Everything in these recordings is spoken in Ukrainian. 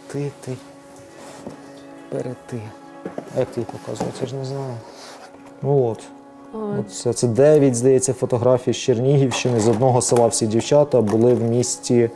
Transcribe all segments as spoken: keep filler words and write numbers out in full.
Ти, ти. Перети. А як ти її показувати? Я ж не знаю. Ну от. От це, це дев'ять, здається, фотографій з Чернігівщини. З одного села всі дівчата були в місті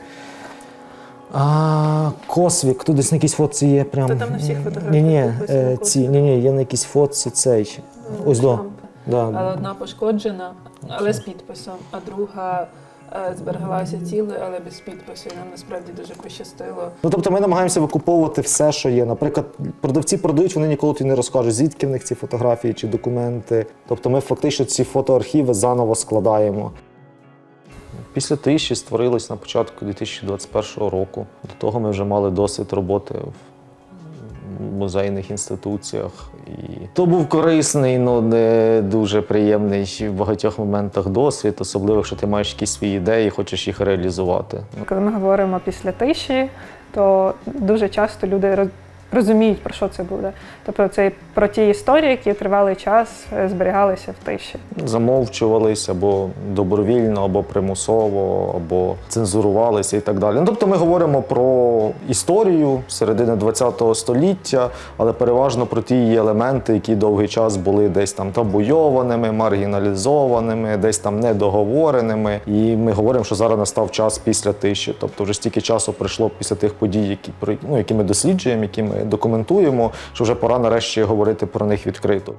а, Косвік. Тут десь на якійсь фотці є прям... Та там на всіх фотографіях Ні-ні, е, ці, ні-ні, є на якійсь фотці цей. Ось до. Да. Але одна пошкоджена, але з підписом, а друга е, збереглася цілою, але без підпису. І нам насправді дуже пощастило. Ну, тобто ми намагаємося викуповувати все, що є. Наприклад, продавці продають, вони ніколи тобі не розкажуть, звідки в них ці фотографії чи документи. Тобто ми фактично ці фотоархіви заново складаємо. Після тиші створились на початку дві тисячі двадцять першого року. До того ми вже мали досвід роботи в музейних інституціях. І то був корисний, але не дуже приємний в багатьох моментах досвід, особливо, якщо ти маєш якісь свої ідеї і хочеш їх реалізувати. Коли ми говоримо після тиші, то дуже часто люди розуміють, про що це буде. Тобто це про ті історії, які тривалий час зберігалися в тиші. Замовчувались або добровільно, або примусово, або цензурувалися і так далі. Ну, тобто ми говоримо про історію середини ХХ століття, але переважно про ті її елементи, які довгий час були десь там табуйованими, маргіналізованими, десь там недоговореними. І ми говоримо, що зараз настав час після тиші. Тобто вже стільки часу пройшло після тих подій, які, ну, які ми досліджуємо, які ми документуємо, що вже пора нарешті говорити про них відкрито.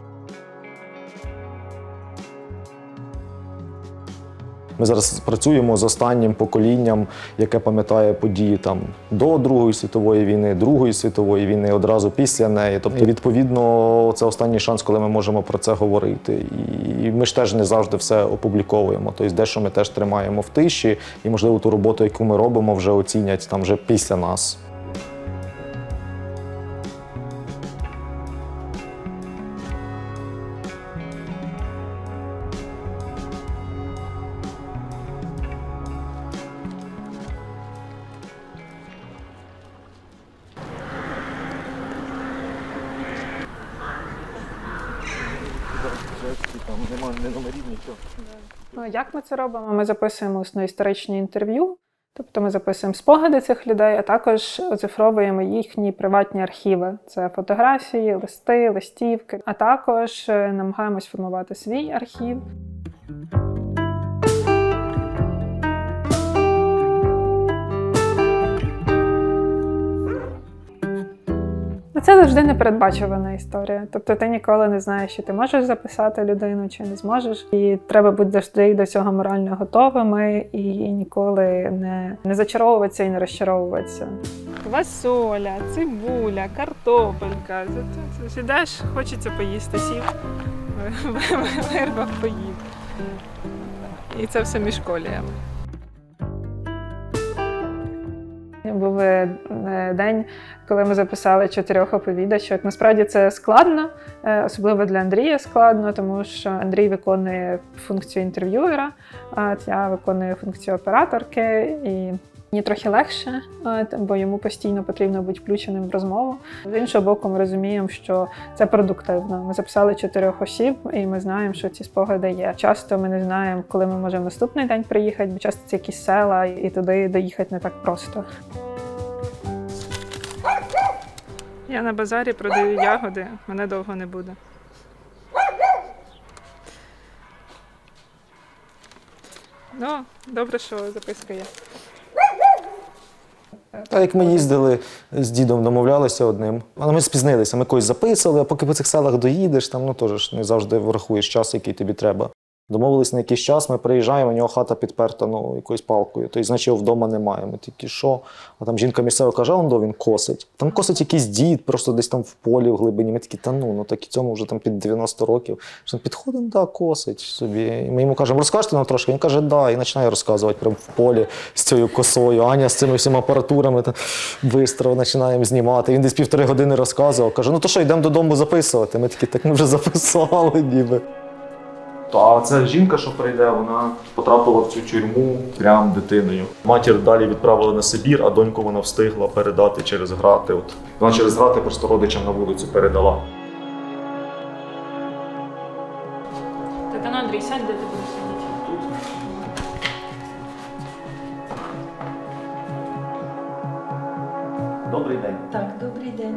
Ми зараз працюємо з останнім поколінням, яке пам'ятає події там до Другої світової війни, Другої світової війни, одразу після неї. Тобто, відповідно, це останній шанс, коли ми можемо про це говорити. І ми ж теж не завжди все опубліковуємо. Тобто, дещо ми теж тримаємо в тиші, і, можливо, ту роботу, яку ми робимо, вже оцінять там вже після нас. Ну, як ми це робимо? Ми записуємо усно-історичні інтерв'ю, тобто ми записуємо спогади цих людей, а також оцифровуємо їхні приватні архіви. Це фотографії, листи, листівки, а також намагаємось формувати свій архів. Це завжди непередбачувана історія. Тобто ти ніколи не знаєш, що ти можеш записати людину, чи не зможеш. І треба бути завжди до цього морально готовими і ніколи не, не зачаровуватися і не розчаровуватися. Квасоля, цибуля, картопелька. Сідаєш, хочеться поїсти, сів, вирвав, поїв. І це все між коліями. Був день, коли ми записали чотирьох оповідачок. Насправді це складно, особливо для Андрія складно, тому що Андрій виконує функцію інтерв'юера, а я виконую функцію операторки. І мені трохи легше, бо йому постійно потрібно бути включеним в розмову. З іншого боку, ми розуміємо, що це продуктивно. Ми записали чотирьох осіб, і ми знаємо, що ці спогади є. Часто ми не знаємо, коли ми можемо наступний день приїхати, бо часто це якісь села, і туди доїхати не так просто. Я на базарі продаю ягоди, мене довго не буде. Ну, добре, що записка є. Так як ми їздили з дідом, домовлялися одним, але ми спізнилися, ми когось записували, а поки по цих селах доїдеш, там ну, теж не завжди врахуєш час, який тобі треба. Домовились на якийсь час, ми приїжджаємо, у нього хата підперта ну, якоюсь палкою, тобто, значить, його вдома немає. Ми такі, що? А там жінка місцева каже, а он до він косить. Там косить якийсь дід, просто десь там в полі, в глибині. Ми такі, та ну, ну так і цьому вже там під дев'яносто років. Що підходимо, да, косить собі. І ми йому кажемо, розкажете нам трошки? Він каже, да, і починає розказувати прямо в полі з цією косою. Аня з цими всіма апаратурами там, бистро починаємо знімати. Він десь півтори години розказував, каже, ну то що, йдемо додому записувати? Ми такі, так ми вже записали ніби. А ця жінка, що прийде, вона потрапила в цю тюрму прямо дитиною. Матір далі відправили на Сибір, а доньку вона встигла передати через грати. От. Вона через грати просто родичам на вулицю передала. Так, а ну, Андрій, сядь, де ти будеш сидіти? Добрий день. Так, добрий день.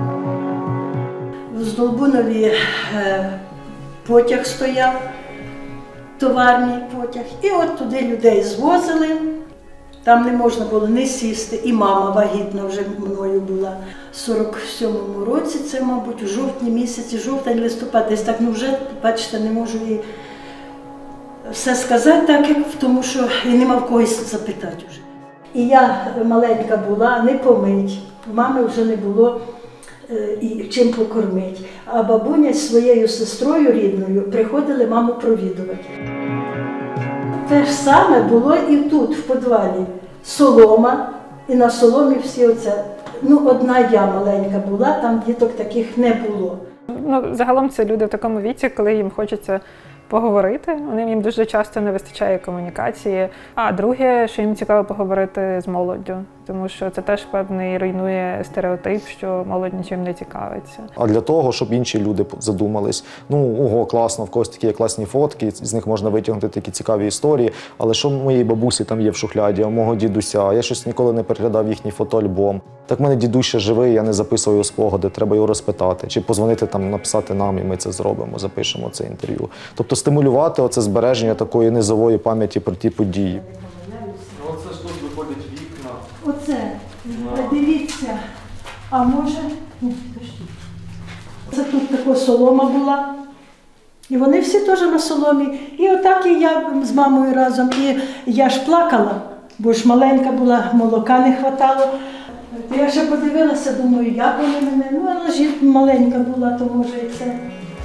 В Здолбунові е, потяг стояв, товарний потяг. І от туди людей звозили. Там не можна було не сісти. І мама вагітна вже мною була. В сорок сьомому році, це, мабуть, у жовтні місяці, жовтень, листопад, десь так, ну вже, бачите, не можу і все сказати так, як тому що і нема в когось запитати вже. І я маленька була, не помить, у мами вже не було е, і чим покормити. А бабуня з своєю сестрою рідною приходили маму провідувати. Те ж саме було і тут, в підвалі. Солома, і на соломі всі оце. Ну, одна я маленька була, там діток таких не було. Ну, загалом це люди в такому віці, коли їм хочеться поговорити. Вони їм дуже часто не вистачає комунікації. А друге, що їм цікаво поговорити з молоддю, тому що це теж певний руйнує стереотип, що молодь нічим не цікавиться. А для того, щоб інші люди задумались, ну, ого, класно, в когось такі класні фотки, з них можна витягнути такі цікаві історії, але що в моїй бабусі там є в шухляді, а у мого дідуся, я щось ніколи не переглядав їхній фотоальбом. Так в мене дідусь ще живий, я не записую спогади, треба його розпитати, чи позвонити там, написати нам, і ми це зробимо, запишемо це інтерв'ю. Тобто стимулювати оце збереження такої низової пам'яті про ті події. Ну, оце ж тут виходять вікна. Оце, дивіться, а може, ні, подождіть. Це тут така солома була. І вони всі теж на соломі. І отак і я з мамою разом. І я ж плакала, бо ж маленька була, молока не хватало. Я ще подивилася, думаю, як вони мене, ну але ж маленька була, то може і це.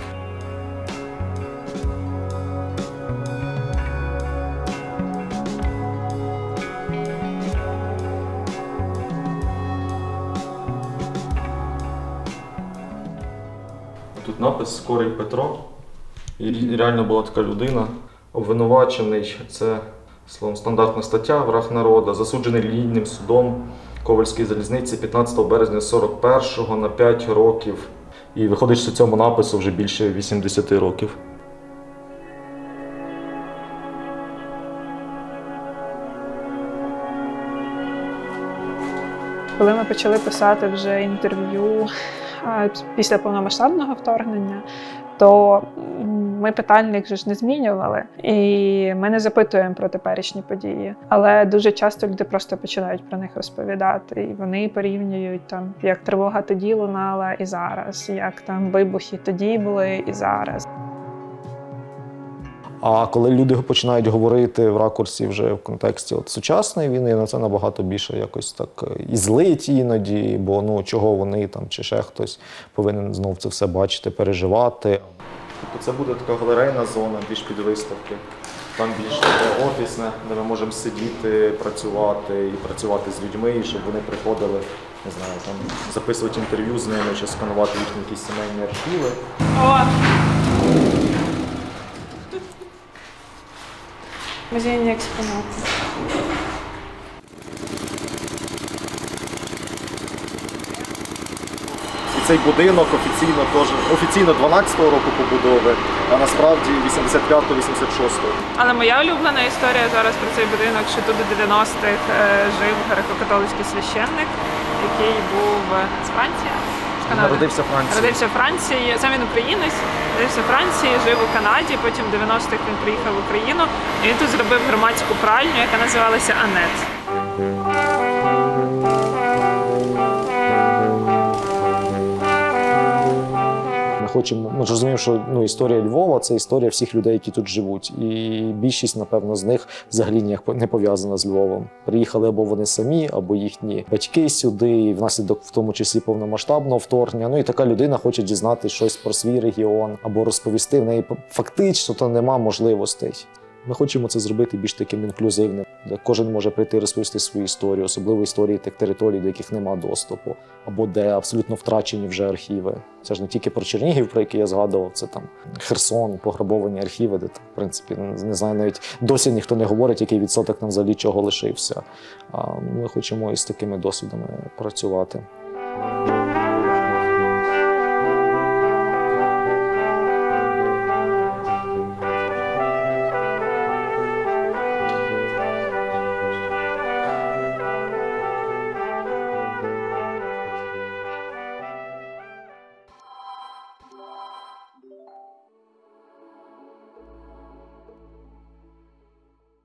Тут напис «Скорий Петро». І реально була така людина. Обвинувачений, це словом стандартна стаття, враг народу, засуджений лінійним судом Ковальської залізниці п'ятнадцятого березня сорок першого на п'ять років. І виходить, що цьому напису вже більше вісімдесят років. Коли ми почали писати вже інтерв'ю після повномасштабного вторгнення, то ми питальник же ж не змінювали, і ми не запитуємо про теперішні події. Але дуже часто люди просто починають про них розповідати, і вони порівнюють, там, як тривога тоді лунала і зараз, як там вибухи тоді були і зараз. А коли люди починають говорити в ракурсі вже в контексті от сучасної війни, на це набагато більше якось так і злить іноді, бо ну чого вони там чи ще хтось повинен знов це все бачити, переживати. Тобто це буде така галерейна зона, більш під виставки. Там більш таке офісне, де ми можемо сидіти, працювати і працювати з людьми, і щоб вони приходили, не знаю, там записувати інтерв'ю з ними чи сканувати їхні якісь сімейні архіви. О! Музейні експонати. І цей будинок офіційно теж офіційно дванадцятого року побудови, а насправді вісімдесят п'ятого - вісімдесят шостого. Але моя улюблена історія зараз про цей будинок, що тут у дев'яностих жив греко-католицький священник, який був з Франції. Народився в Франції. Народився в Франції. Сам він українець, народився в Франції, жив у Канаді, потім в дев'яностих він приїхав в Україну. І він тут зробив громадську пральню, яка називалася Анет. Ми хочемо, ми ж розуміємо, що ну, історія Львова – це історія всіх людей, які тут живуть. І більшість, напевно, з них взагалі ніяк не пов'язана з Львовом. Приїхали або вони самі, або їхні батьки сюди, і внаслідок в тому числі повномасштабного вторгнення. Ну і така людина хоче дізнатися щось про свій регіон, або розповісти. В неї фактично то нема можливостей. Ми хочемо це зробити більш таким інклюзивним, де кожен може прийти і розповісти свою історію, особливо історії тих територій, до яких немає доступу, або де абсолютно втрачені вже архіви. Це ж не тільки про Чернігів, про який я згадував, це там Херсон, пограбовані архіви, де там, в принципі, не знаю, навіть досі ніхто не говорить, який відсоток там взагалі чого лишився. А ми хочемо із такими досвідами працювати.